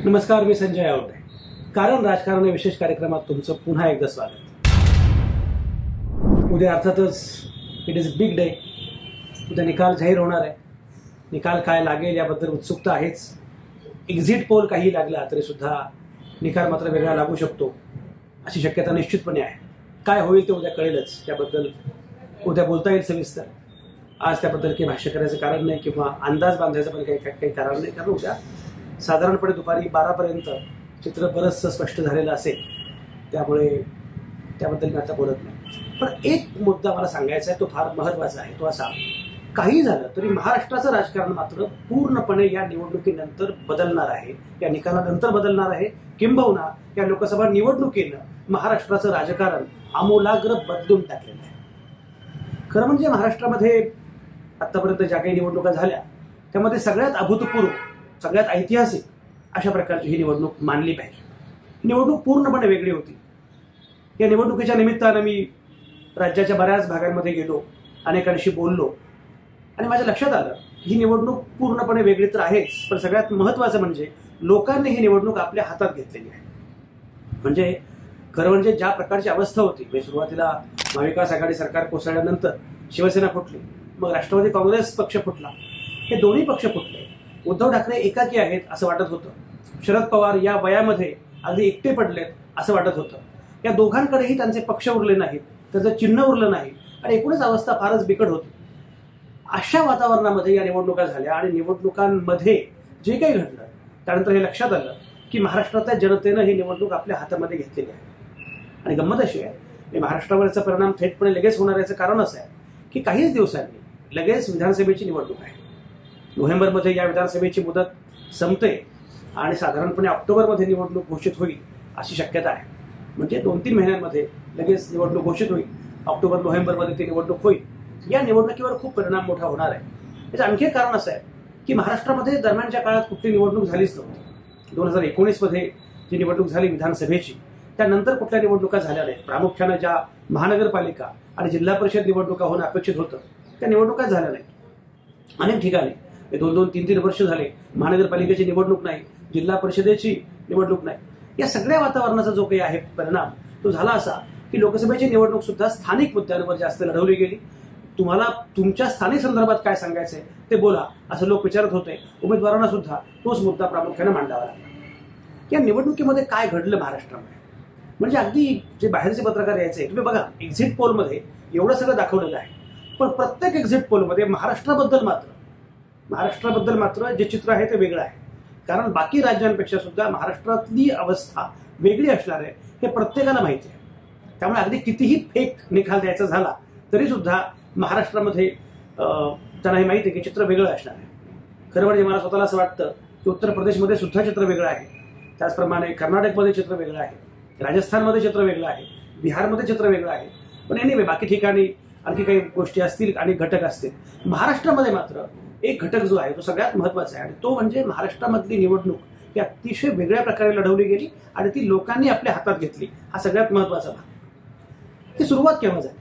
नमस्कार, मी संजय आवटे. कारण राजकारण या विशेष कार्यक्रमात तुमचं पुन्हा एकदा स्वागत. उद्या अर्थातच इट इज बिग डे. उद्या निकाल जाहीर होणार आहे. निकाल काय लागेल याबद्दल उत्सुकता आहेच. एक्झिट पोल काही लागला तरी सुद्धा निकाल मात्र वेगळा लागू शकतो अशी शक्यता निश्चितपणे आहे. काय होईल ते उद्या कळेलच. त्याबद्दल उद्या बोलता येईल सविस्तर. आज त्याबद्दल काही भाष्य करायचं कारण नाही किंवा अंदाज बांधायचं पण काही कारण नाही. कारण उद्या साधारणपणे दुपारी 12 पर्यंत चित्र बरंचसं स्पष्ट झालेलं असेल. त्यामुळे त्याबद्दल मी आता बोलत नाही. पण एक मुद्दा मला सांगायचा आहे, तो फार महत्त्वाचा आहे. तो असा, काही झालं तरी महाराष्ट्राचं राजकारण मात्र पूर्णपणे या निवडणुकीनंतर बदलणार आहे. या निकालानंतर बदलणार आहे. किंबहुना या लोकसभा निवडणुकीनं महाराष्ट्राचं राजकारण आमूलाग्र बदलून टाकलेलं आहे. खरं म्हणजे महाराष्ट्रामध्ये आतापर्यंत ज्या काही निवडणुका झाल्या त्यामध्ये सगळ्यात अभूतपूर्व, सगळ्यात ऐतिहासिक अशा प्रकारची ही निवडणूक मानली पाहिजे. ही निवडणूक पूर्णपणे वेगळी होती. या निवडणुकीच्या निमित्तानं मी राज्याच्या बऱ्याच भागांमध्ये गेलो, अनेकांशी बोललो आणि माझ्या लक्षात आलं की ही निवडणूक पूर्णपणे वेगळी तर आहेच, पण सगळ्यात महत्त्वाचं म्हणजे लोकांनी ही निवडणूक आपल्या हातात घेतलेली आहे. म्हणजे खरं म्हणजे ज्या प्रकारची अवस्था होती, म्हणजे सुरुवातीला महाविकास आघाडी सरकार कोसळल्यानंतर शिवसेना फुटली, मग राष्ट्रवादी काँग्रेस पक्ष फुटला. हे दोन्ही पक्ष फुटले. उद्धव ठाकरे एकाकी आहेत असं वाटत होतं. शरद पवार या वयामध्ये अगदी एकटे पडलेत असं वाटत होतं. या दोघांकडेही त्यांचे पक्ष उरले नाहीत, त्याचं चिन्ह उरलं नाही आणि एकूणच अवस्था फारच बिकट होती. अशा वातावरणामध्ये या निवडणुका झाल्या आणि निवडणुकांमध्ये जे काही घडलं त्यानंतर हे लक्षात आलं की महाराष्ट्रातल्या जनतेनं ही निवडणूक आपल्या हातामध्ये घेतलेली आहे. आणि गंमत अशी आहे, महाराष्ट्रावर याचा परिणाम थेटपणे लगेच होणार याचं कारण असं आहे की काहीच दिवसांनी लगेच विधानसभेची निवडणूक आहे. नोव्हेंबरमध्ये या विधानसभेची मुदत संपते आणि साधारणपणे ऑक्टोबरमध्ये निवडणूक घोषित होईल अशी शक्यता आहे. म्हणजे 2-3 महिन्यांमध्ये लगेच निवडणूक घोषित होईल. ऑक्टोबर नोव्हेंबरमध्ये ती निवडणूक होईल. या निवडणुकीवर खूप परिणाम मोठा होणार आहे. याचं आणखी एक कारण असं आहे की महाराष्ट्रामध्ये दरम्यानच्या काळात कुठली निवडणूक झालीच नव्हती. 2019मध्ये जी निवडणूक झाली विधानसभेची, त्यानंतर कुठल्या निवडणुका झाल्या नाहीत. प्रामुख्यानं ज्या महानगरपालिका आणि जिल्हा परिषद निवडणुका होणं अपेक्षित होतं त्या निवडणुका झाल्या नाहीत. अनेक ठिकाणी 2-2, 3-3 वर्ष झाले महानगरपालिकेची निवडणूक नाही, जिल्हा परिषदेची निवडणूक नाही. या सगळ्या वातावरणाचा जो काही आहे परिणाम, तो झाला असा की लोकसभेची निवडणूक सुद्धा स्थानिक मुद्द्यांवर जास्त लढवली गेली. तुम्हाला तुमच्या स्थानिक संदर्भात काय सांगायचंय ते बोला असं लोक विचारत होते. उमेदवारांना सुद्धा तोच मुद्दा प्रामुख्याने मांडावा लागला. या निवडणुकीमध्ये काय घडलं महाराष्ट्रामध्ये, म्हणजे अगदी जे बाहेरचे पत्रकार यायचे, तुम्ही बघा एक्झिट पोलमध्ये एवढं सगळं दाखवलेलं आहे, पण प्रत्येक एक्झिट पोलमध्ये महाराष्ट्राबद्दल मात्र जे चित्र आहे ते वेगळं आहे. कारण बाकी राज्यांपेक्षा सुद्धा महाराष्ट्रातली अवस्था वेगळी असणार आहे हे प्रत्येकाला माहिती आहे. त्यामुळे अगदी कितीही फेक निकाल द्यायचा झाला तरी सुद्धा महाराष्ट्रामध्ये त्यांना हे माहिती आहे की चित्र वेगळं असणार आहे. खरं म्हणजे मला स्वतःला असं वाटतं की उत्तर प्रदेशमध्ये सुद्धा चित्र वेगळं आहे, त्याचप्रमाणे कर्नाटकमध्ये चित्र वेगळं आहे, राजस्थानमध्ये चित्र वेगळं आहे, बिहारमध्ये चित्र वेगळं आहे. पण एनिवे बाकी ठिकाणी आणखी काही गोष्टी असतील आणि घटक असतील. महाराष्ट्रामध्ये मात्र एक घटक जो आहे तो सगळ्यात महत्त्वाचा आहे आणि तो म्हणजे महाराष्ट्रामधली निवडणूक ही अतिशय वेगळ्या प्रकारे लढवली गेली आणि ती लोकांनी आपल्या हातात घेतली. हा सगळ्यात महत्त्वाचा भाग. ती सुरुवात केव्हा झाली?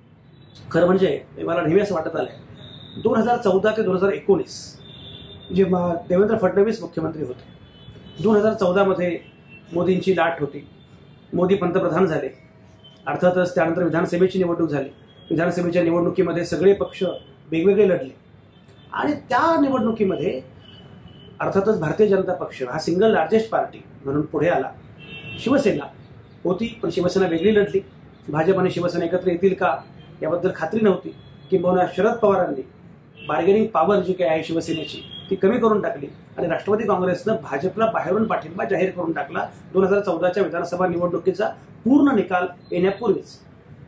खरं म्हणजे मला नेहमी असं वाटत आलंय 2014 ते 2019 जेव्हा देवेंद्र फडणवीस मुख्यमंत्री होते. 2014मध्ये मोदींची लाट होती. मोदी पंतप्रधान झाले. अर्थातच त्यानंतर विधानसभेची निवडणूक झाली. विधानसभेच्या निवडणुकीमध्ये सगळे पक्ष वेगवेगळे लढले आणि त्या निवडणुकीमध्ये अर्थातच भारतीय जनता पक्ष हा सिंगल लार्जेस्ट पार्टी म्हणून पुढे आला. शिवसेना होती पण शिवसेना वेगळी लढली. भाजप आणि शिवसेना एकत्र येतील का याबद्दल खात्री नव्हती. किंबहुना शरद पवारांनी बार्गेनिंग पॉवर जी काही आहे शिवसेनेची ती कमी करून टाकली आणि राष्ट्रवादी काँग्रेसनं भाजपला बाहेरून पाठिंबा जाहीर करून टाकला 2014च्या विधानसभा निवडणुकीचा पूर्ण निकाल येण्यापूर्वीच.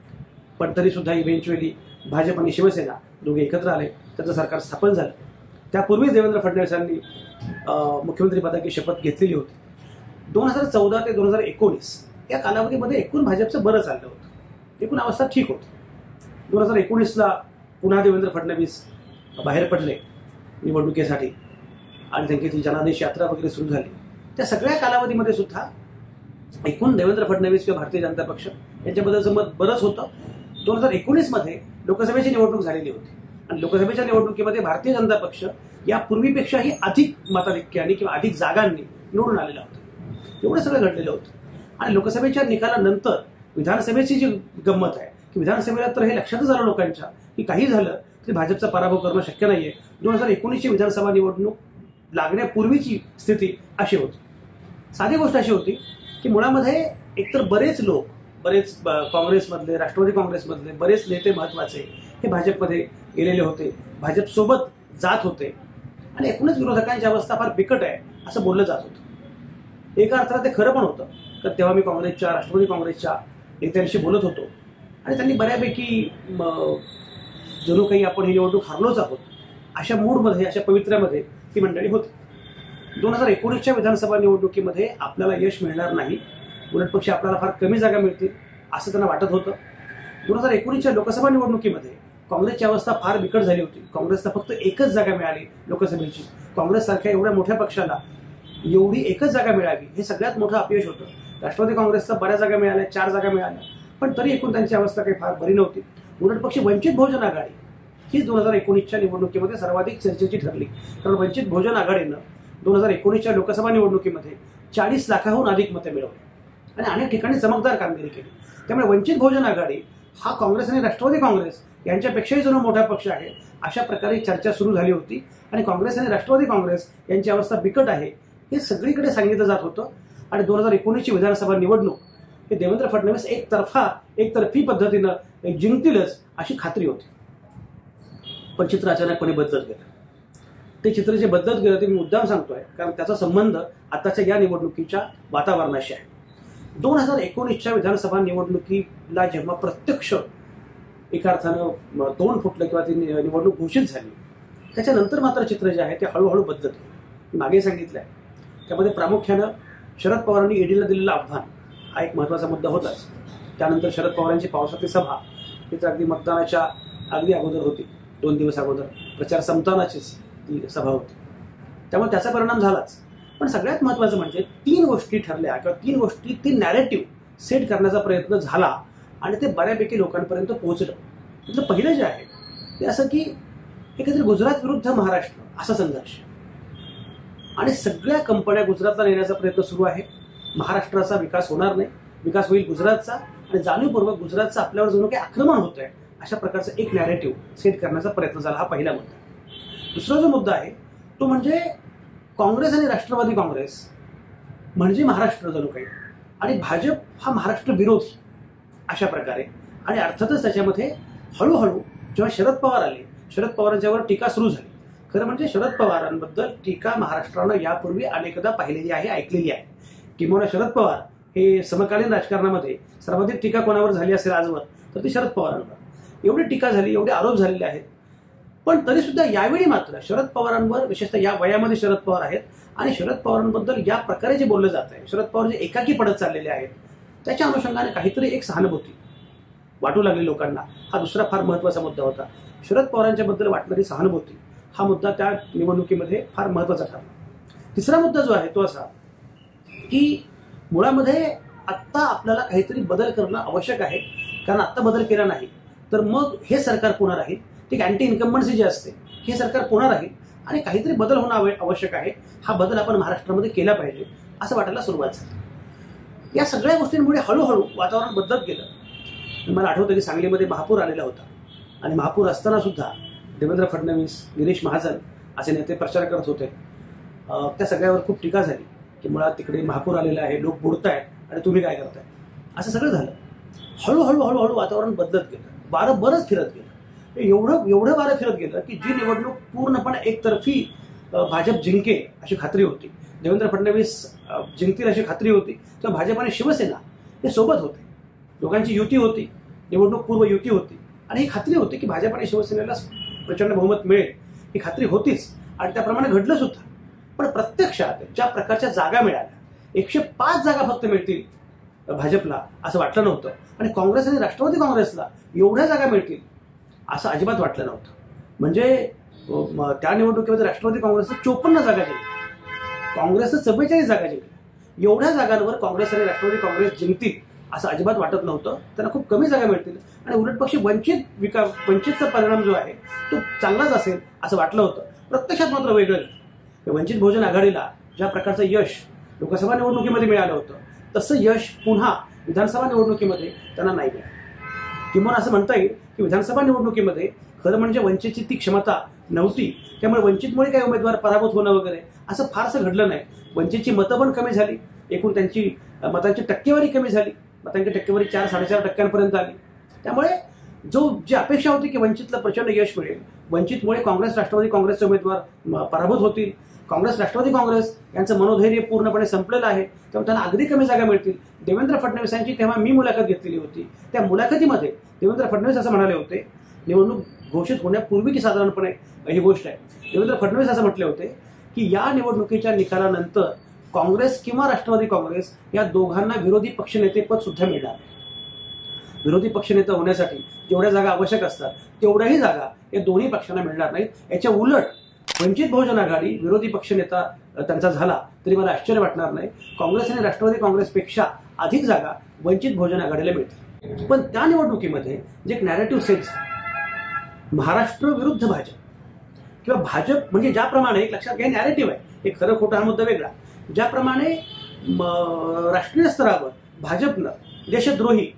पण तरी सुद्धा इव्हेंच्युअली भाजप आणि शिवसेना दोघे एकत्र आले, त्याचं सरकार स्थापन झालं. त्यापूर्वीच देवेंद्र फडणवीसांनी मुख्यमंत्री पदाची शपथ घेतलेली होती. 2014 ते 2019 या कालावधीमध्ये एकूण भाजपचं बरं चाललं होतं. एकूण अवस्था ठीक होती. 2019ला पुन्हा देवेंद्र फडणवीस बाहेर पडले निवडणुकीसाठी आणि त्यांची ती जनादेश यात्रा वगैरे सुरू झाली. त्या सगळ्या कालावधीमध्ये सुद्धा एकूण देवेंद्र फडणवीस किंवा भारतीय जनता पक्ष यांच्याबद्दलचं मत बरंच होतं. 2019मध्ये लोकसभेची निवडणूक झालेली होती आणि लोकसभेच्या निवडणुकीमध्ये भारतीय जनता पक्ष या पूर्वीपेक्षाही अधिक मताधिक्याने किंवा अधिक जागांनी निवडून आलेला होता. एवढं सगळं घडलेलं होतं. आणि लोकसभेच्या निकालानंतर विधानसभेची जी गंमत आहे की विधानसभेला तर हे लक्षातच आलं लोकांच्या की काही झालं तरी भाजपचा पराभव करणं शक्य नाहीये. 2019ची विधानसभा निवडणूक लागण्यापूर्वीची स्थिती अशी होती. साधी गोष्ट अशी होती की मुळामध्ये एकतर बरेच लोक, बरेच काँग्रेसमधले, राष्ट्रवादी काँग्रेसमधले बरेच नेते महत्वाचे हे भाजपमध्ये गेलेले होते, भाजपसोबत जात होते आणि एकूणच विरोधकांची अवस्था फार बिकट आहे असं बोललं जात होतं. एका अर्थात ते खरं पण होतं. तर तेव्हा मी काँग्रेसच्या, राष्ट्रवादी काँग्रेसच्या नेत्यांशी बोलत होतो आणि त्यांनी बऱ्यापैकी जणू काही आपण ही निवडणूक हरलोच आहोत अशा मूडमध्ये, अशा पवित्र्यामध्ये ती मंडळी होती. 2019च्या विधानसभा निवडणुकीमध्ये आपल्याला यश मिळणार नाही, उलट पक्षी आपल्याला फार कमी जागा मिळतील असं त्यांना वाटत होतं. 2019च्या लोकसभा निवडणुकीमध्ये काँग्रेसची अवस्था फार बिकट झाली होती. काँग्रेसला फक्त एकच जागा मिळाली लोकसभेची. काँग्रेससारख्या एवढ्या मोठ्या पक्षाला एवढी एकच जागा मिळावी हे सगळ्यात मोठं अपयश होतं. राष्ट्रवादी काँग्रेसला बऱ्याच जागा मिळाल्या, 4 जागा मिळाल्या, पण तरी एकूण त्यांची अवस्था काही फार बरी नव्हती. उलट पक्षी वंचित बहुजन आघाडी ही 2019च्या निवडणुकीमध्ये सर्वाधिक चर्चेची ठरली. कारण वंचित बहुजन आघाडीनं 2019च्या लोकसभा निवडणुकीमध्ये 40 लाखाहून अधिक मते मिळवली आणि अनेक ठिकाणी चमकदार कामगिरी केली. त्यामुळे वंचित बहुजन आघाडी हा काँग्रेस आणि राष्ट्रवादी काँग्रेस यांच्यापेक्षाही जणू मोठा पक्ष आहे अशा प्रकारे चर्चा सुरू झाली होती आणि काँग्रेस आणि राष्ट्रवादी काँग्रेस यांची अवस्था बिकट आहे हे सगळीकडे सांगितलं जात होतं. आणि 2019ची विधानसभा निवडणूक हे देवेंद्र फडणवीस एकतर्फी पद्धतीनं जिंकतीलच अशी खात्री होती. पण चित्र अचानकपणे बदलत गेलं. ते चित्र जे बदलत गेलं ते मी मुद्दाम सांगतोय कारण त्याचा संबंध आताच्या या निवडणुकीच्या वातावरणाशी आहे. 2019च्या विधानसभा निवडणुकीला जेव्हा प्रत्यक्ष एका अर्थानं तोंड फुटलं किंवा ती निवडणूक घोषित झाली त्याच्यानंतर मात्र चित्र जे आहे ते हळूहळू बदलत गेलं. मी मागे सांगितलंय त्यामध्ये प्रामुख्यानं शरद पवारांनी ईडीला दिलेलं आव्हान हा एक महत्वाचा मुद्दा होताच. त्यानंतर शरद पवारांची पावसाळी सभा ही तर अगदी मतदानाच्या अगदी अगोदर होती, 2 दिवस अगोदर प्रचार संपतानाचीच ती सभा होती. त्यामुळे त्याचा परिणाम झालाच. पण सगळ्यात महत्वाचं म्हणजे 3 गोष्टी ठरल्या किंवा 3 गोष्टी, 3 नॅरेटिव्ह सेट करण्याचा प्रयत्न झाला आणि ते बऱ्यापैकी लोकांपर्यंत पोहोचलं. त्यातलं पहिलं जे आहे ते असं की एकत्र गुजरात विरुद्ध महाराष्ट्र असा संघर्ष आणि सगळ्या कंपन्या गुजरातला नेण्याचा प्रयत्न सुरू आहे. महाराष्ट्राचा विकास होणार नाही, विकास होईल गुजरातचा आणि जाणीवपूर्वक गुजरातचं आपल्यावर जणू काही आक्रमण होत आहे अशा प्रकारचं एक नॅरेटिव्ह सेट करण्याचा प्रयत्न झाला. हा पहिला मुद्दा. दुसरा जो मुद्दा आहे तो म्हणजे काँग्रेस आणि राष्ट्रवादी काँग्रेस म्हणजे महाराष्ट्र जणू काही आणि भाजप हा महाराष्ट्र विरोधी अशा प्रकारे. आणि अर्थातच त्याच्यामध्ये हळूहळू जेव्हा शरद पवार आले, शरद पवारांच्यावर टीका सुरू झाली. खरं म्हणजे शरद पवारांबद्दल टीका महाराष्ट्रानं यापूर्वी अनेकदा पाहिलेली आहे, ऐकलेली आहे. किंवा शरद पवार हे समकालीन राजकारणामध्ये सर्वाधिक टीका कोणावर झाली असेल आजवर तर ती शरद पवारांवर. एवढी टीका झाली, एवढे आरोप झालेले आहेत. पण तरी सुद्धा यावेळी मात्र शरद पवारांवर, विशेषतः या वयामध्ये शरद पवार आहेत आणि शरद पवारांबद्दल या प्रकारे जे बोललं जात आहे, शरद पवार जे एकाकी पडत चाललेले आहेत त्याच्या अनुषंगाने काहीतरी एक सहानुभूती वाटू लागली लोकांना. हा दुसरा फार महत्वाचा मुद्दा होता. शरद पवारांच्याबद्दल वाटणारी सहानुभूती हा मुद्दा त्या निवडणुकीमध्ये फार महत्वाचा ठरला. तिसरा मुद्दा जो आहे तो असा की मुळामध्ये आत्ता आपल्याला काहीतरी बदल करणं आवश्यक आहे. कारण आत्ता बदल केला नाही तर मग हे सरकार पुन्हा राहील. ठीक, अँटी इन्कम्बन्सी जी असते हे सरकार पुन्हा राहील आणि काहीतरी बदल होणं आवश्यक आहे. हा बदल आपण महाराष्ट्रामध्ये केला पाहिजे असं वाटायला सुरुवात झाली. या सगळ्या गोष्टींमुळे हळूहळू वातावरण बदलत गेलं. मला आठवतं की सांगलीमध्ये महापूर आलेला होता आणि महापूर असताना सुद्धा देवेंद्र फडणवीस, गिरीश महाजन असे नेते प्रचार करत होते. त्या सगळ्यावर खूप टीका झाली की मुळात तिकडे महापूर आलेला आहे, लोक बुडतायत आणि तुम्ही काय करताय, असं सगळं झालं. हळूहळू हळूहळू वातावरण बदलत गेलं. वारं बरंच फिरत गेलं. एवढं वारं फिरत गेलं की जी निवडणूक पूर्णपणे एकतर्फी भाजप जिंकेल अशी खात्री होती, देवेंद्र फडणवीस जिंकतील अशी खात्री होती, तेव्हा भाजप आणि शिवसेना हे सोबत होते. लोकांची युती होती, निवडणूक पूर्व युती होती आणि ही खात्री होती की भाजप आणि शिवसेनेला प्रचंड बहुमत मिळेल ही खात्री होतीच आणि त्याप्रमाणे घडलं सुद्धा. पण प्रत्यक्षात ज्या प्रकारच्या जागा मिळाल्या, 105 जागा फक्त मिळतील भाजपला असं वाटलं नव्हतं आणि काँग्रेस आणि राष्ट्रवादी काँग्रेसला एवढ्या जागा मिळतील असं अजिबात वाटलं नव्हतं. म्हणजे त्या निवडणुकीमध्ये राष्ट्रवादी काँग्रेसनं 54 जागा जिंकल्या, काँग्रेसनं 44 जागा जिंकल्या. एवढ्या जागांवर काँग्रेस आणि राष्ट्रवादी काँग्रेस जिंकतील असं अजिबात वाटत नव्हतं. त्यांना खूप कमी जागा मिळतील आणि उलट पक्षी वंचितचा परिणाम जो आहे तो चांगलाच असेल असं वाटलं होतं. प्रत्यक्षात मात्र वेगळं. वंचित बहुजन आघाडीला ज्या प्रकारचं यश लोकसभा निवडणुकीमध्ये मिळालं होतं तसं यश पुन्हा विधानसभा निवडणुकीमध्ये त्यांना नाही मिळालं. किंवा असं म्हणता येईल की विधानसभा निवडणुकीमध्ये खरं म्हणजे वंचितची ती क्षमता नव्हती, त्यामुळे वंचितमुळे काही उमेदवार पराभूत होणं वगैरे असं फारसं घडलं नाही. वंचितची मतं पण कमी झाली, एकूण त्यांची मतांची टक्केवारी कमी झाली, मतांची टक्केवारी 4-4.5% आली. त्यामुळे जी अपेक्षा होती की वंचितला प्रचंड यश मिळेल, वंचितमुळे काँग्रेस राष्ट्रवादी काँग्रेसचे उमेदवार पराभूत होतील, काँग्रेस राष्ट्रवादी काँग्रेस यांचं मनोधैर्य पूर्णपणे संपलेलं आहे, त्यामुळे त्यांना अगदी कमी जागा मिळतील. देवेंद्र फडणवीसांची तेव्हा मी मुलाखत घेतलेली होती. त्या मुलाखतीमध्ये देवेंद्र फडणवीस असं म्हणाले होते, निवडणूक घोषित होण्यापूर्वी की साधारणपणे ही गोष्ट आहे, देवेंद्र फडणवीस असं म्हटले होते की या निवडणुकीच्या निकालानंतर काँग्रेस किंवा राष्ट्रवादी काँग्रेस या दोघांना विरोधी पक्षनेतेपद सुद्धा मिळणार. विरोधी पक्षनेता होण्यासाठी जेवढ्या जागा आवश्यक असतात तेवढ्याही जागा या दोन्ही पक्षांना मिळणार नाहीत. याच्या उलट वंचित बहुजन आघाडी विरोधी पक्षनेता त्यांचा झाला तरी मला आश्चर्य वाटणार नाही. काँग्रेस आणि राष्ट्रवादी काँग्रेसपेक्षा अधिक जागा वंचित बहुजन आघाडीला मिळतील. पण त्या निवडणुकीमध्ये जे एक नॅरेटिव्ह सेट झालं, महाराष्ट्र विरुद्ध भाजप किंवा भाजप म्हणजे ज्याप्रमाणे एक लक्षात घ्या नॅरेटिव्ह आहे, एक खरं खोटा हा मुद्दा वेगळा, ज्याप्रमाणे राष्ट्रीय स्तरावर भाजपनं देशद्रोही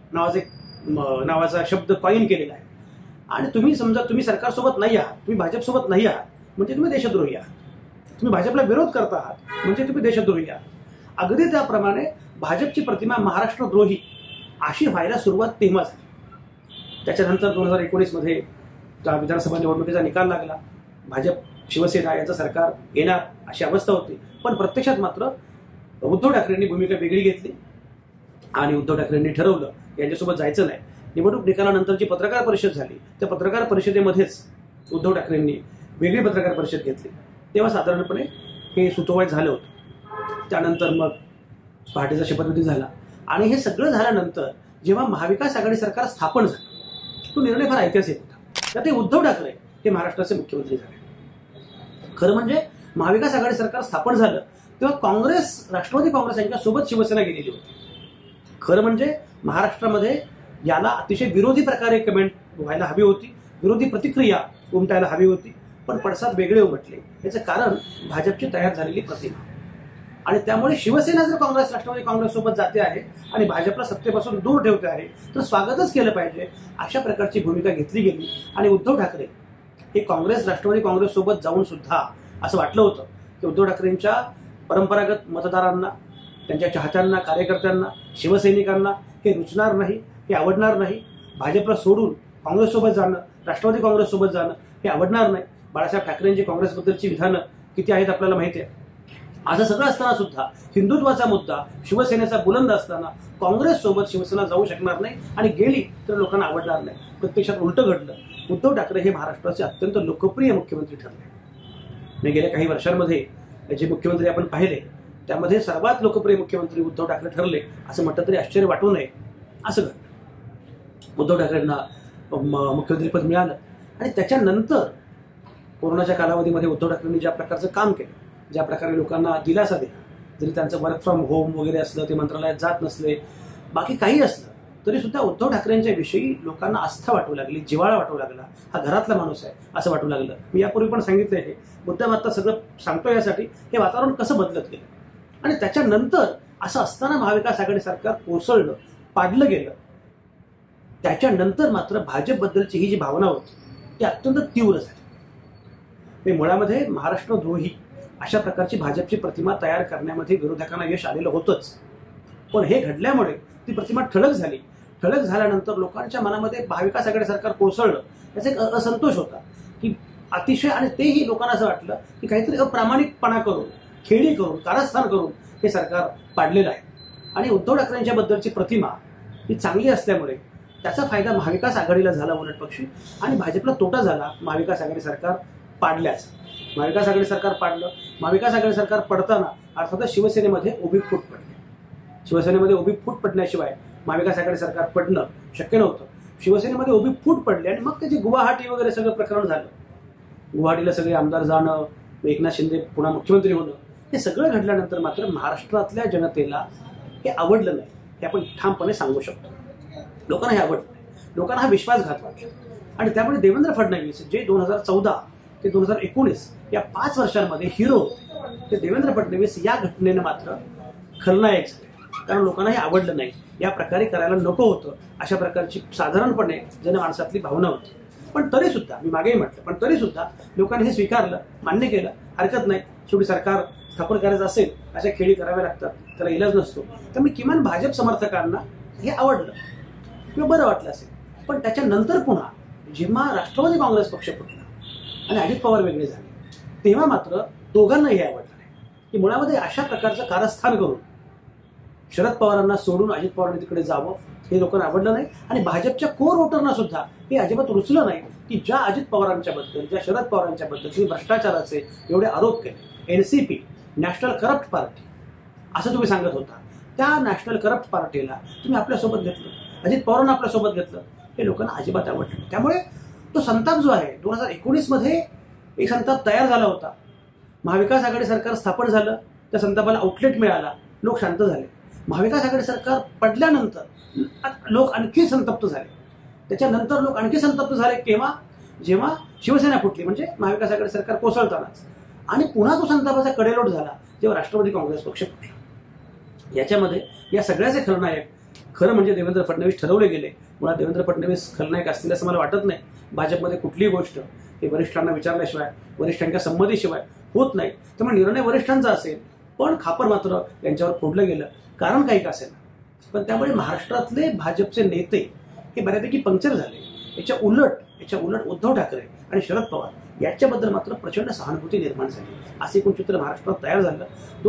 नावाचा शब्द कॉइन केलेला आहे आणि तुम्ही समजा तुम्ही सरकारसोबत नाही आहात, तुम्ही भाजपसोबत नाही आहात म्हणजे तुम्ही देशद्रोही आहात, तुम्ही भाजपला विरोध करता आहात म्हणजे तुम्ही देशद्रोही आहात. अगदी त्याप्रमाणे भाजपची प्रतिमा महाराष्ट्रद्रोही अशी व्हायला सुरुवात तेव्हा झाली. त्याच्यानंतर 2019 विधानसभा निवडणुकीचा निकाल लागला, भाजप शिवसेना याचं सरकार येणार अशी अवस्था होती. पण प्रत्यक्षात मात्र उद्धव ठाकरेंनी भूमिका वेगळी घेतली आणि उद्धव ठाकरेंनी ठरवलं यांच्यासोबत जायचं नाही. निवडणूक निकालानंतर जी पत्रकार परिषद झाली त्या पत्रकार परिषदेमध्येच उद्धव ठाकरेंनी वेगळी पत्रकार परिषद घेतली. तेव्हा साधारणपणे हे सुतोवाच झालं होतं. त्यानंतर मग पहाटेचा शपथविधी झाला आणि हे सगळं झाल्यानंतर जेव्हा महाविकास आघाडी सरकार स्थापन झालं तो निर्णय फार ऐतिहासिक होता. त्यात उद्धव ठाकरे हे महाराष्ट्राचे मुख्यमंत्री झाले. खरं म्हणजे महाविकास आघाडी सरकार स्थापन झालं तेव्हा काँग्रेस राष्ट्रवादी काँग्रेस यांच्या सोबत शिवसेना गेलेली होती. खरं म्हणजे महाराष्ट्रामध्ये याला अतिशय विरोधी प्रकारे कमेंट व्हायला हवी होती, विरोधी प्रतिक्रिया उमटायला हवी होती, पण पडसाद वेगळे उमटले. याचं कारण भाजपची तयार झालेली प्रतिमा आणि त्यामुळे शिवसेना जर काँग्रेस राष्ट्रवादी काँग्रेस सोबत जाते आहे आणि भाजपला सत्तेपासून दूर ठेवते आहे तर स्वागतच केलं पाहिजे अशा प्रकारची भूमिका घेतली गेली. आणि उद्धव ठाकरे हे काँग्रेस राष्ट्रवादी काँग्रेस सोबत जाऊन सुद्धा असं वाटलं होतं की उद्धव ठाकरेंच्या परंपरागत मतदारांना, त्यांच्या चाहत्यांना, कार्यकर्त्यांना, शिवसैनिकांना हे रुचणार नाही, हे आवडणार नाही. भाजपला सोडून काँग्रेससोबत जाणं, राष्ट्रवादी काँग्रेससोबत जाणं हे आवडणार नाही. बाळासाहेब ठाकरेंची काँग्रेसबद्दलची विधानं किती आहेत आपल्याला माहिती आहे. असं सगळं असताना सुद्धा हिंदुत्वाचा मुद्दा शिवसेनेचा बुलंद असताना काँग्रेससोबत शिवसेना जाऊ शकणार नाही आणि गेली तर लोकांना आवडणार नाही. प्रत्यक्षात उलटं घडलं. उद्धव ठाकरे हे महाराष्ट्राचे अत्यंत लोकप्रिय मुख्यमंत्री ठरले. आणि गेल्या काही वर्षांमध्ये जे मुख्यमंत्री आपण पाहिले त्यामध्ये सर्वात लोकप्रिय मुख्यमंत्री उद्धव ठाकरे ठरले असं म्हटलं तरी आश्चर्य वाटू नये. असं घडलं. उद्धव ठाकरेंना मुख्यमंत्रीपद मिळालं आणि त्याच्यानंतर कोरोनाच्या कालावधीमध्ये उद्धव ठाकरेंनी ज्या प्रकारचं काम केलं, ज्या प्रकारे लोकांना दिलासा दिला, जरी त्यांचं वर्क फ्रॉम होम वगैरे असलं, ते मंत्रालयात जात नसले, बाकी काही असलं तरी सुद्धा उद्धव ठाकरेंच्या विषयी लोकांना आस्था वाटू लागली, जिव्हाळा वाटू लागला. हा घरातला माणूस आहे असं वाटू लागलं. मी यापूर्वी पण सांगितलं आहे, मुद्दाम आता सगळं सांगतो यासाठी हे वातावरण कसं बदलत गेलं. आणि त्याच्यानंतर असं असताना महाविकास आघाडी सरकार कोसळलं, पाडलं गेलं. त्याच्यानंतर मात्र भाजपबद्दलची ही जी भावना होती ती अत्यंत तीव्र झाली. मुळामध्ये महाराष्ट्रद्रोही अशा प्रकारची भाजपची प्रतिमा तयार करण्यामध्ये विरोधकांना यश आलेलं होतंच. पण हे घडल्यामुळे ती प्रतिमा ठळक झाली. ठळक झाल्यानंतर लोकांच्या मनामध्ये महाविकास आघाडी सरकार कोसळलं याचा एक असंतोष होता की अतिशय, आणि तेही लोकांना असं वाटलं की काहीतरी अप्रामाणिकपणा करून, खेळी करून, कारस्थान करून हे सरकार पाडलेलं आहे. आणि उद्धव ठाकरेंच्या बद्दलची प्रतिमा ही चांगली असल्यामुळे त्याचा फायदा महाविकास आघाडीला झाला उलट पक्षी, आणि भाजपला तोटा झाला महाविकास आघाडी सरकार पाडल्यास. महाविकास आघाडी सरकार पाडलं. महाविकास आघाडी सरकार पडताना अर्थातच शिवसेनेमध्ये उभी फूट पडली. शिवसेनेमध्ये उभी फूट पडण्याशिवाय महाविकास आघाडी सरकार पडणं शक्य नव्हतं. शिवसेनेमध्ये उभी फूट पडली आणि मग त्याची गुवाहाटी वगैरे सगळं प्रकरण झालं. गुवाहाटीला सगळे आमदार जाणं, एकनाथ शिंदे पुन्हा मुख्यमंत्री होणं, हे सगळं घडल्यानंतर मात्र महाराष्ट्रातल्या जनतेला हे आवडलं नाही, हे आपण ठामपणे सांगू शकतो. लोकांना हे आवडलं नाही, लोकांना हा विश्वासघात वाटला. आणि त्यामुळे देवेंद्र फडणवीस जे 2014 ते 2019 या 5 वर्षांमध्ये हिरो होते, ते देवेंद्र फडणवीस या घटनेनं मात्र खलनायक झाले, कारण लोकांना हे आवडलं नाही, या प्रकारे करायला नको होतं, अशा प्रकारची साधारणपणे जनमानसातली भावना होती. पण तरी सुद्धा मी मागेही म्हटलं, पण तरी सुद्धा लोकांनी हे स्वीकारलं, मान्य केलं, हरकत नाही, शेवटी सरकार स्थापन करायचं असेल अशा खेळी कराव्या लागतात, त्याला इलाज नसतो. त्यामुळे किमान भाजप समर्थकांना हे आवडलं किंवा बरं वाटलं असेल. पण त्याच्यानंतर पुन्हा जेव्हा राष्ट्रवादी काँग्रेस पक्ष फुटला आणि अजित पवार वेगळे झाले, तेव्हा मात्र दोघांनाही हे आवडलं नाही की मुळामध्ये अशा प्रकारचं कारस्थान करून शरद पवारांना सोडून अजित पवारांनी तिकडे जावं, हे लोकांना आवडलं नाही. आणि भाजपच्या कोर वोटरना सुद्धा हे अजिबात रुचलं नाही की ज्या अजित पवारांच्या बद्दल, ज्या शरद पवारांच्या बद्दल तुम्ही भ्रष्टाचाराचे एवढे आरोप केले, NCP नॅशनल करप्ट पार्टी असं तुम्ही सांगत होता, त्या नॅशनल करप्ट पार्टीला तुम्ही आपल्यासोबत घेतलं, अजित पवारांना आपल्यासोबत घेतलं, हे लोकांना अजिबात आवडलं. त्यामुळे तो संताप जो आहे 2019 मध्ये एक संताप तयार झाला होता. महाविकास आघाडी सरकार स्थापन झालं, त्या संतापाला आउटलेट मिळाला, लोक शांत झाले. महाविकास आघाडी सरकार पडल्यानंतर लोक आणखी संतप्त झाले. त्याच्यानंतर लोक आणखी संतप्त झाले केव्हा, जेव्हा शिवसेना फुटली, म्हणजे महाविकास आघाडी सरकार कोसळतानाच. आणि पुन्हा तो संतापाचा कडेलोट झाला जेव्हा राष्ट्रवादी काँग्रेस पक्ष फुटला. याच्यामध्ये या सगळ्याचे खलनायक खरं म्हणजे देवेंद्र फडणवीस ठरवले गेले. मुळात देवेंद्र फडणवीस खलनायक असतील असं मला वाटत नाही. भाजपमध्ये कुठलीही गोष्ट हे वरिष्ठांना विचारल्याशिवाय, वरिष्ठांच्या संमतीशिवाय होत नाही. त्यामुळे निर्णय वरिष्ठांचा असेल, पण खापर मात्र यांच्यावर फोडलं गेलं, कारण काही का असेल. पण त्यामुळे महाराष्ट्रातले भाजपचे नेते हे बऱ्यापैकी पंक्चर झाले. याच्या उलट उद्धव ठाकरे आणि शरद पवार याच्याबद्दल मात्र प्रचंड सहानुभूती निर्माण झाली. असे एकूण चित्र महाराष्ट्रात तयार झालं.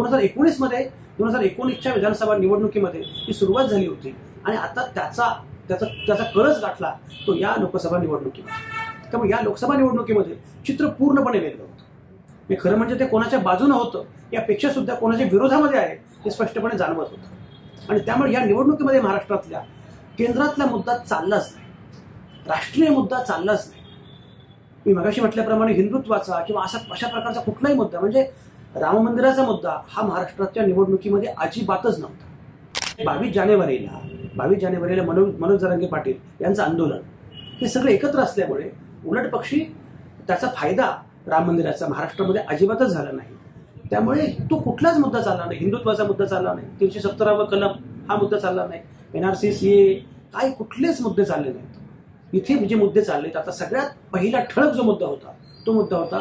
2019च्या विधानसभा निवडणुकीमध्ये ही सुरुवात झाली होती आणि आता त्याचा कळस गाठला तो या लोकसभा निवडणुकीमध्ये. त्यामुळे या लोकसभा निवडणुकीमध्ये चित्र पूर्णपणे वेगळं होतं. मी खरं म्हणजे ते कोणाच्या बाजूनं होतं यापेक्षा सुद्धा कोणाच्या विरोधामध्ये आहे हे स्पष्टपणे जाणवत होतं. आणि त्यामुळे या निवडणुकीमध्ये महाराष्ट्रातल्या केंद्रातला मुद्दा चाललाच नाही, राष्ट्रीय मुद्दा चाललाच नाही. मी मगाशी म्हटल्याप्रमाणे हिंदुत्वाचा किंवा अशा प्रकारचा कुठलाही मुद्दा, म्हणजे राम मंदिराचा मुद्दा हा महाराष्ट्राच्या निवडणुकीमध्ये अजिबातच नव्हता. 22 जानेवारीला मनोज जरांगे पाटील यांचं आंदोलन, हे सगळे एकत्र असल्यामुळे उलट पक्षी त्याचा फायदा राम मंदिराचा महाराष्ट्रामध्ये अजिबातच झाला नाही. त्यामुळे तो कुठलाच मुद्दा चालला नाही. हिंदुत्वाचा मुद्दा चालला नाही, 370वा कलम हा मुद्दा चालला नाही, NRC CA काय कुठलेच मुद्दे चालले नाहीत. इथे जे मुद्दे चाललेत, आता सगळ्यात पहिला ठळक जो मुद्दा होता तो मुद्दा होता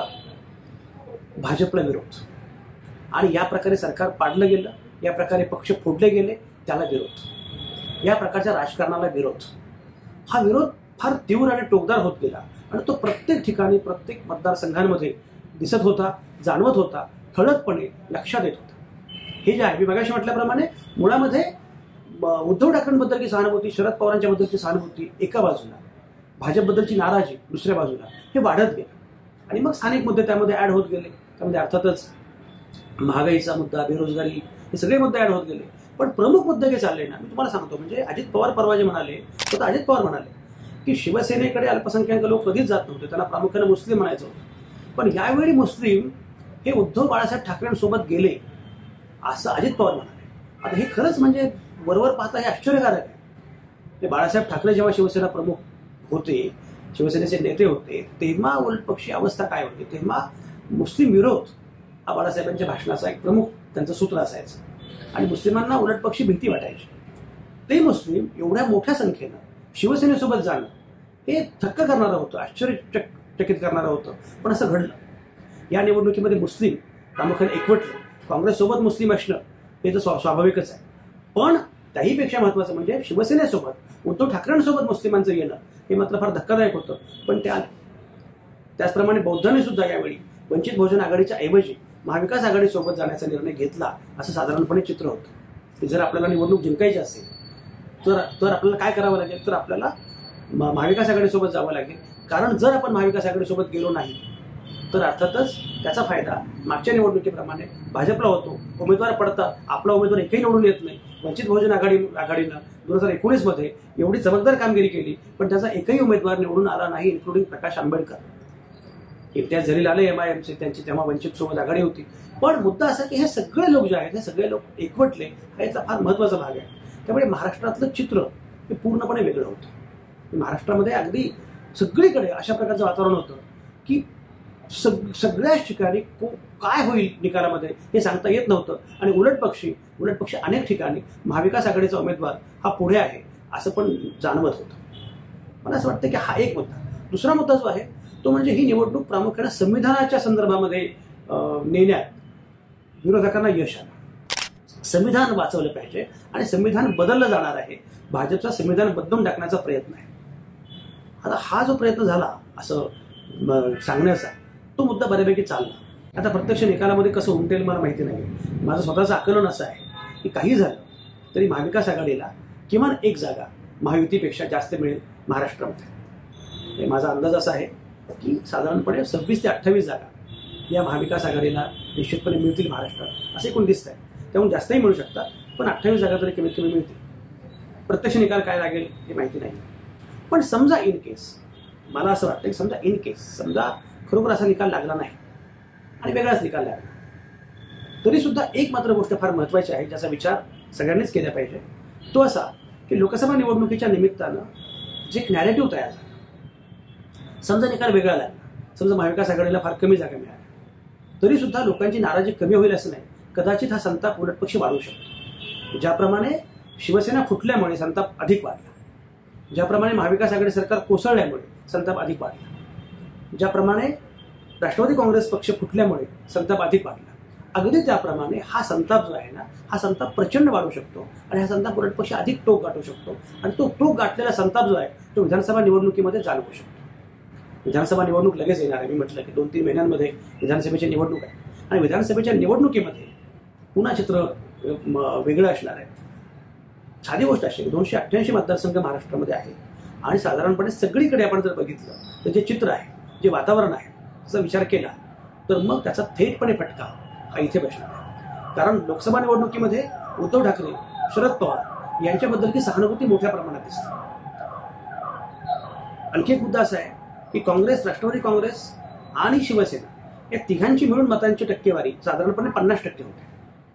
भाजपला विरोध. आणि या प्रकारे सरकार पाडलं गेलं, या प्रकारे पक्ष फोडले गेले, त्याला विरोध, या प्रकारच्या राजकारणाला विरोध. हा विरोध फार तीव्र आणि टोकदार होत गेला आणि तो प्रत्येक ठिकाणी, प्रत्येक मतदारसंघांमध्ये दिसत होता, जाणवत होता, ठळकपणे लक्षात येत होता. हे जे आहे, मी मगाशी म्हटल्याप्रमाणे मुळामध्ये उद्धव ठाकरेंबद्दलची सहानुभूती, शरद पवारांच्या बद्दलची सहानुभूती एका बाजूला, भाजपबद्दलची नाराजी दुसऱ्या बाजूला, हे वाढत गेलं. आणि मग स्थानिक मुद्दे त्यामध्ये ऍड होत गेले. त्यामध्ये अर्थातच महागाईचा मुद्दा, बेरोजगारी, हे सगळे मुद्दे ऍड होत गेले. पण प्रमुख मुद्दे जे चालले ना, मी तुम्हाला सांगतो, म्हणजे अजित पवार परवा जे म्हणाले, स्वतः अजित पवार म्हणाले की शिवसेनेकडे अल्पसंख्याक लोक कधीच जात नव्हते, त्यांना प्रामुख्याने मुस्लिम म्हणायचं होतं, पण यावेळी मुस्लिम हे उद्धव बाळासाहेब ठाकरेंसोबत गेले, असं अजित पवार म्हणाले. आता हे खरंच म्हणजे वरवर पाहता हे आश्चर्यकारक आहे. बाळासाहेब ठाकरे जेव्हा शिवसेना प्रमुख होते, शिवसेनेचे नेते होते, तेव्हा उलटपक्षी अवस्था काय होती, तेव्हा मुस्लिम विरोध हा बाळासाहेबांच्या भाषणाचा एक प्रमुख त्यांचं सूत्र असायचं आणि मुस्लिमांना उलटपक्षी भीती वाटायची. ते मुस्लिम एवढ्या मोठ्या संख्येनं शिवसेनेसोबत जाणं हे थक्क करणारं होतं, आश्चर्यचकित करणारं होतं. पण असं घडलं. या निवडणुकीमध्ये मुस्लिम प्रामुख्याने एकवटले. काँग्रेससोबत मुस्लिम असणं हे तर स्वाभाविकच आहे, पण त्याहीपेक्षा महत्वाचं म्हणजे शिवसेनेसोबत उद्धव ठाकरेंसोबत मुस्लिमांचं येणं हे मात्र फार धक्कादायक होतं, पण ते आलं. त्याचप्रमाणे बौद्धांनी सुद्धा यावेळी वंचित बहुजन आघाडीच्या ऐवजी महाविकास आघाडीसोबत जाण्याचा निर्णय घेतला, असं साधारणपणे चित्र होतं. जर आपल्याला निवडणूक जिंकायची असेल तर आपल्याला काय करावं लागेल, तर आपल्याला महाविकास आघाडीसोबत जावं लागेल. कारण जर आपण महाविकास आघाडीसोबत गेलो नाही तर अर्थातच त्याचा फायदा मागच्या निवडणुकीप्रमाणे भाजपला होतो. उमेदवार पडतात, आपला उमेदवार एकही निवडून येत नाही. वंचित बहुजन आघाडीनं 2019 मध्ये एवढी चमकदार कामगिरी केली, पण त्याचा एकही उमेदवार निवडून आला नाही, इन्क्लुडिंग प्रकाश आंबेडकर. इम्तियाज जलील आले MIMचे, त्यांची तेव्हा वंचित सोबत आघाडी होती. पण मुद्दा असा की हे सगळे लोक जे आहेत, हे सगळे लोक एकवटले, हा याचा फार महत्वाचा भाग आहे. त्यामुळे महाराष्ट्रातलं चित्र हे पूर्णपणे वेगळं होतं. महाराष्ट्रामध्ये अगदी सगळीकडे अशा प्रकारचं वातावरण होतं की सगळ्याच ठिकाणी काय होईल निकालामध्ये हे सांगता येत नव्हतं आणि उलटपक्षी अनेक ठिकाणी महाविकास आघाडीचा उमेदवार हा पुढे आहे असं पण जाणवत होतं. मला असं वाटतं की हा एक मुद्दा. दुसरा मुद्दा जो आहे तो म्हणजे ही निवडणूक प्रामुख्याने संविधानाच्या संदर्भामध्ये नेण्यात विरोधकांना यश आलं. संविधान वाचवलं पाहिजे आणि संविधान बदललं जाणार आहे. भाजपचा संविधान बदलून टाकण्याचा प्रयत्न आहे. आता हा जो प्रयत्न झाला असं सांगण्याचा तो मुद्दा बऱ्यापैकी चालला. आता प्रत्यक्ष निकालामध्ये कसं उमटेल मला माहिती नाही. माझं स्वतःचं आकलन असं आहे की काही झालं तरी महाविकास आघाडीला किमान एक जागा महायुतीपेक्षा जास्त मिळेल महाराष्ट्रामध्ये. माझा अंदाज असा आहे की साधारणपणे 26 ते 28 जागा या महाविकास आघाडीला निश्चितपणे मिळतील महाराष्ट्रात असे कोण दिसत आहे. त्यामुळे जास्तही मिळू शकतात पण 28 जागा तरी कमीत कमी मिळतील. प्रत्यक्ष निकाल काय लागेल हे माहिती नाही. पण समजा इन केस मला असं वाटतं की समजा खरोखर असा निकाल लागला नाही आणि वेगळाच निकाल लागला तरी सुद्धा एक मात्र गोष्ट फार महत्त्वाची आहे ज्याचा विचार सगळ्यांनीच केला पाहिजे. तो असा की लोकसभा निवडणुकीच्या निमित्तानं जे एक नॅरेटिव्ह तयार झालं. समजा निकाल वेगळा लागला, समजा महाविकास आघाडीला फार कमी जागा मिळाल्या तरी सुद्धा लोकांची नाराजी कमी होईल असं नाही. कदाचित हा संताप उलटपक्षी वाढू शकतो. ज्याप्रमाणे शिवसेना फुटल्यामुळे संताप अधिक वाढला, ज्याप्रमाणे महाविकास आघाडी सरकार कोसळल्यामुळे संताप अधिक वाढला, ज्याप्रमाणे राष्ट्रवादी काँग्रेस पक्ष फुटल्यामुळे संताप अधिक वाढला, अगदी त्याप्रमाणे हा संताप जो आहे ना हा संताप प्रचंड वाढू शकतो आणि हा संताप उलटपक्षी अधिक टोक गाठू शकतो आणि तो टोक गाठलेला संताप जो आहे तो विधानसभा निवडणुकीमध्ये जाणवू शकतो. विधानसभा निवडणूक लगेच येणार आहे. मी म्हटलं की 2-3 महिन्यांमध्ये विधानसभेची निवडणूक आहे आणि विधानसभेच्या निवडणुकीमध्ये पुन्हा चित्र वेगळं असणार आहे. साधी गोष्ट अशी 288 मतदारसंघ महाराष्ट्रामध्ये आहे आणि साधारणपणे सगळीकडे आपण जर बघितलं तर जे चित्र आहे, जे वातावरण आहे त्याचा विचार केला तर मग त्याचा थेटपणे फटका हा इथे बसणार आहे. कारण लोकसभा निवडणुकीमध्ये उद्धव ठाकरे, शरद पवार यांच्याबद्दलची सहानुभूती मोठ्या प्रमाणात दिसते. आणखी एक मुद्दा असा आहे की काँग्रेस, राष्ट्रवादी काँग्रेस आणि शिवसेना या तिघांची मिळून मतांची टक्केवारी साधारणपणे 50% होते.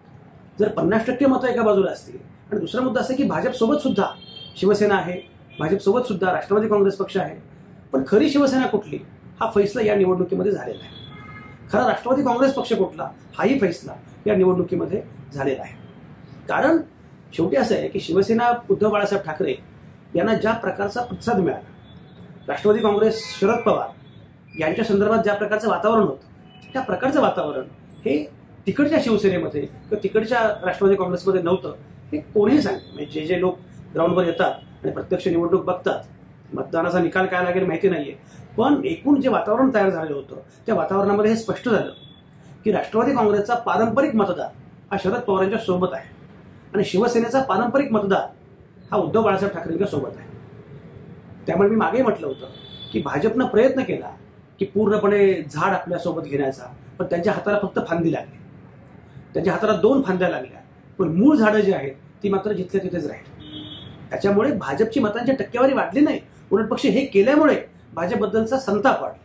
जर 50% मतं एका बाजूला असतील आणि दुसरा मुद्दा असा की भाजपसोबत सुद्धा शिवसेना आहे, भाजपसोबत सुद्धा राष्ट्रवादी काँग्रेस पक्ष आहे, पण खरी शिवसेना कुठली हा फैसला या निवडणुकीमध्ये झालेला आहे. खरा राष्ट्रवादी काँग्रेस पक्ष कुठला हाही फैसला या निवडणुकीमध्ये झालेला आहे. कारण शेवटी असं आहे की शिवसेना उद्धव बाळासाहेब ठाकरे यांना ज्या प्रकारचा प्रतिसाद मिळाला, राष्ट्रवादी काँग्रेस शरद पवार यांच्या संदर्भात ज्या प्रकारचं वातावरण होतं त्या प्रकारचं वातावरण हे तिकडच्या शिवसेनेमध्ये किंवा तिकडच्या राष्ट्रवादी काँग्रेसमध्ये नव्हतं हे कोणीही सांगते. म्हणजे जे लोक ग्राउंडवर येतात आणि प्रत्यक्ष निवडणूक बघतात, मतदानाचा निकाल काय लागेल माहिती नाहीये, पण एकूण जे वातावरण तयार झालेलं होतं त्या वातावरणामध्ये हे स्पष्ट झालं की राष्ट्रवादी काँग्रेसचा पारंपरिक मतदार हा शरद पवारांच्या सोबत आहे आणि शिवसेनेचा पारंपरिक मतदार हा उद्धव बाळासाहेब ठाकरेंच्या सोबत आहे. त्यामुळे मी मागे म्हटलं होतं की भाजपनं प्रयत्न केला की पूर्णपणे झाड आपल्यासोबत घेण्याचा, पण त्यांच्या हाताला फक्त फांदी लागली. त्यांच्या हाताला 2 फांद्या लागल्या, पण मूळ झाडं जी आहेत ती मात्र जिथल्या तिथेच राहिली. त्याच्यामुळे भाजपची मतांची टक्केवारी वाढली नाही, उलटपक्षी हे केल्यामुळे भाजपबद्दलचा संताप वाढला.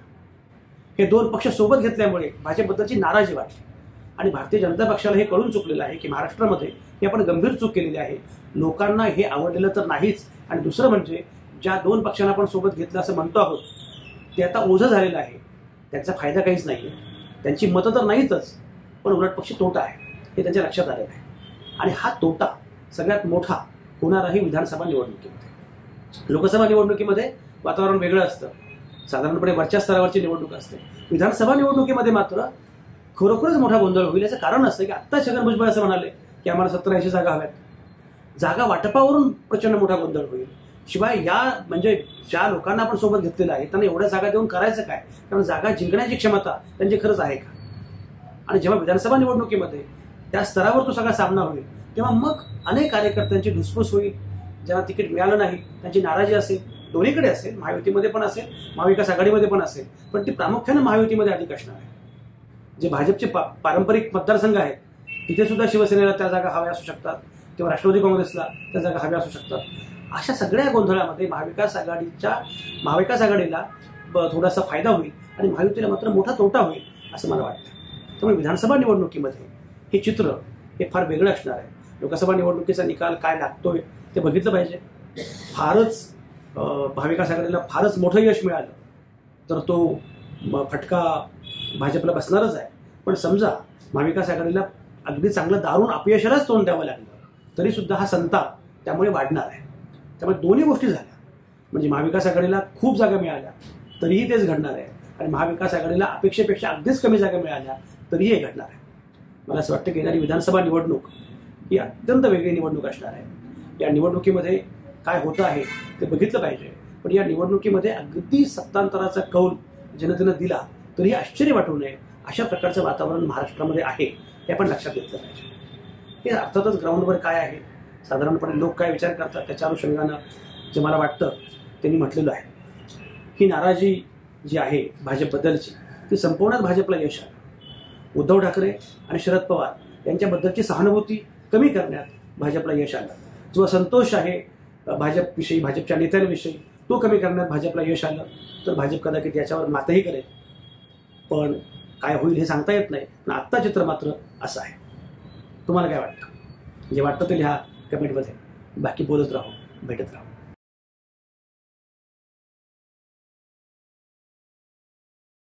हे 2 पक्ष सोबत घेतल्यामुळे भाजपबद्दलची नाराजी वाढली आणि भारतीय जनता पक्षाला हे कळून चुकलेलं आहे की महाराष्ट्रामध्ये ही आपण गंभीर चूक केलेली आहे. लोकांना हे आवडलेलं तर नाहीच आणि दुसरं म्हणजे ज्या 2 पक्षांना आपण सोबत घेतलं असं म्हणतो आहोत ते आता ओझं झालेलं आहे. त्यांचा फायदा काहीच नाही आहे. त्यांची मतं तर नाहीतच, पण उलटपक्षी तोटा आहे हे त्यांच्या लक्षात आलेलं आहे. आणि हा तोटा सगळ्यात मोठा होणार आहे विधानसभा निवडणुकीमध्ये. लोकसभा निवडणुकीमध्ये वातावरण वेगळं असतं, साधारणपणे वरच्या स्तरावरची निवडणूक असते. विधानसभा निवडणुकीमध्ये मात्र खरोखरच मोठा गोंधळ होईल. याचं कारण असतं की आत्ता छगन भुजबळ असं म्हणाले की आम्हाला 70-80 जागा हव्यात. जागा वाटपावरून प्रचंड मोठा गोंधळ होईल. शिवाय या म्हणजे ज्या लोकांना आपण सोबत घेतलेलं आहे त्यांना एवढ्या जागा देऊन करायचं काय? कारण जागा जिंकण्याची क्षमता त्यांची खरंच आहे का? आणि जेव्हा विधानसभा निवडणुकीमध्ये त्या स्तरावर तो सगळा सामना होईल तेव्हा मग अनेक कार्यकर्त्यांची धुसफूस होईल. ज्यांना तिकीट मिळालं नाही त्यांची नाराजी असेल, दोन्हीकडे असेल, महायुतीमध्ये पण असेल, महाविकास आघाडीमध्ये पण असेल, पण ती प्रामुख्याने महायुतीमध्ये अधिक असणार आहे. जे भाजपचे पारंपरिक मतदारसंघ आहेत तिथे सुद्धा शिवसेनेला त्या जागा हव्या असू शकतात किंवा राष्ट्रवादी काँग्रेसला त्या जागा हव्या असू शकतात. अशा सगळ्या गोंधळामध्ये महाविकास आघाडीला थोडासा फायदा होईल आणि महायुतीला मात्र मोठा तोटा होईल असं मला वाटतं. त्यामुळे विधानसभा निवडणुकीमध्ये हे चित्र हे फार वेगळं असणार आहे. लोकसभा निवडणुकीचा निकाल काय लागतोय ते बघितलं पाहिजे. फारच महाविकास आघाडीला फारच मोठं यश मिळालं तर तो फटका भाजपला बसणारच आहे. पण समजा महाविकास आघाडीला अगदी चांगलं दारुण अपयशालाच तोंड द्यावं लागलं तरी सुद्धा हा संताप त्यामुळे वाढणार आहे. त्यामुळे दोन्ही गोष्टी झाल्या. म्हणजे महाविकास आघाडीला खूप जागा मिळाल्या तरीही तेच घडणार आहे आणि महाविकास आघाडीला अपेक्षेपेक्षा अगदीच कमी जागा मिळाल्या तरीही हे घडणार आहे. मला असं वाटतं की येणारी विधानसभा निवडणूक ही अत्यंत वेगळी निवडणूक असणार आहे. या निवडणुकीमध्ये काय होतं आहे ते बघितलं पाहिजे. पण या निवडणुकीमध्ये अगदी सत्तांतराचा कौल जनतेनं दिला तरी आश्चर्य वाटू नये अशा प्रकारचं वातावरण महाराष्ट्रामध्ये आहे हे आपण लक्षात घेतलं पाहिजे. हे अर्थातच ग्राउंडवर काय आहे, साधारणपणे लोक काय विचार करतात त्याच्या अनुषंगानं जे मला वाटतं त्यांनी म्हटलेलं आहे. ही नाराजी जी आहे भाजपबद्दलची ती संपवण्यात भाजपला यश आलं. उद्धव ठाकरे आणि शरद पवार यांच्याबद्दलची सहानुभूती कमी करण्यात भाजपला यश आलं. जो असंतोष आहे भाजपविषयी, भाजपच्या नेत्यांविषयी, तो कमी करण्यात भाजपला यश आलं. तर भाजप कदाचित याच्यावर मातही करेल. पण काय होईल हे सांगता येत नाही. पण आत्ता चित्र मात्र असं आहे. तुम्हाला काय वाटतं? जे वाटतं ते लिहा कमेंटमध्ये. बाकी बोलत राहू, भेटत राहू.